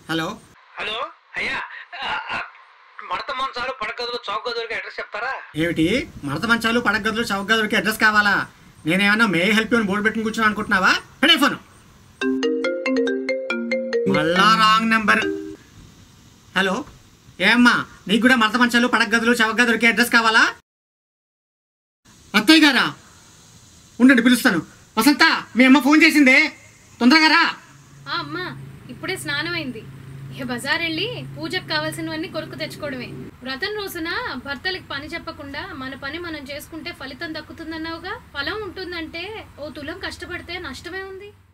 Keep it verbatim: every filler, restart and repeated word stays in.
Hello hello అయ్యా, మడత మంచాలు పడగదులు చౌక గదులకి అడ్రస్ చెప్తారా? ఏమిటి మడత మంచాలు పడక గదులు చౌక గదులకి అడ్రస్ కావాలా? నేనేమన్నా మే హెల్ప్ అని బోర్డు పెట్టుకుని కూర్చున్నా అనుకుంటున్నావా? పెడే ఫోన్. మళ్ళా రాంగ్ నెంబర్. హలో ఏమ్మా, నీకు కూడా మడత మంచాలు పడక గదులు చౌక గదులకి అడ్రస్ కావాలా? అత్తయ్య గారా, ఉండండి పిలుస్తాను. వసంత, మీ అమ్మ ఫోన్ చేసిందే, తొందరగా రా. అమ్మా ఇప్పుడే స్నానం అయింది. ఇక బజార్ వెళ్ళి పూజకు కావాల్సినవన్నీ కొరకు తెచ్చుకోవడమే. వ్రతం రోజున భర్తలకి పని చెప్పకుండా మన పని మనం చేసుకుంటే ఫలితం దక్కుతుందన్నావుగా. ఫలం ఉంటుందంటే ఓ తులం కష్టపడితే నష్టమే ఉంది.